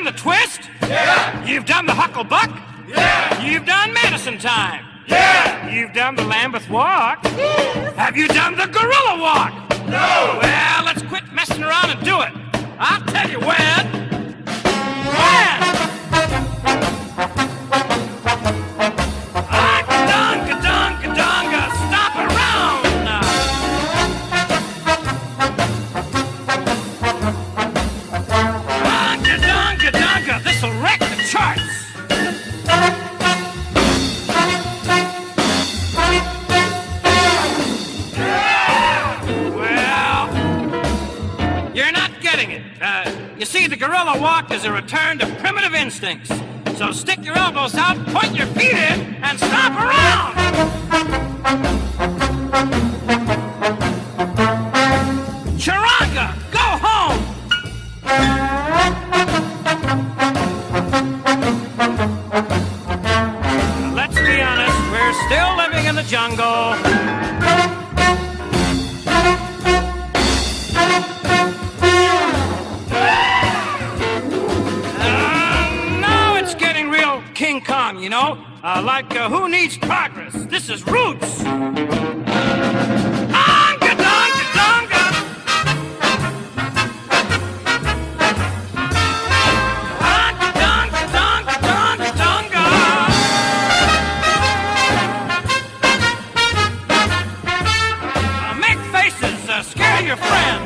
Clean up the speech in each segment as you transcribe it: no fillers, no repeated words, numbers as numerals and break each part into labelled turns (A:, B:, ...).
A: the twist?
B: Yeah.
A: You've done the hucklebuck?
B: Yeah.
A: You've done medicine time?
B: Yeah.
A: You've done the Lambeth walk? Have you done the gorilla walk?
B: No.
A: Well, let's quit messing around and do it. I'll tell you when. When? Donga, stop around! Donga, this'll wreck the charts! Well, you're not getting it. You see, the gorilla walk is a return to primitive instincts. So stick your elbows out, point your feet in, and stop around! Charanga, go home! Let's be honest, we're still living in the jungle. Now it's getting real King Kong, you know? Like Who Needs Progress? This is Roots. Donga, donga, donga. Donga, donga, donga, donga, donga. Make faces, scare your friends.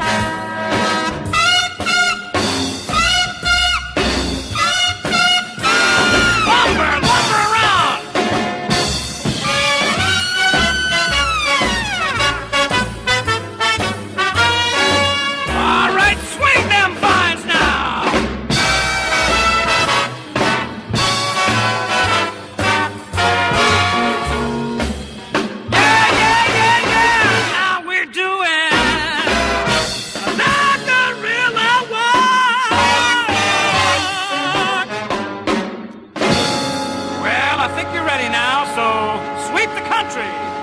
A: I think you're ready now, so sweep the country.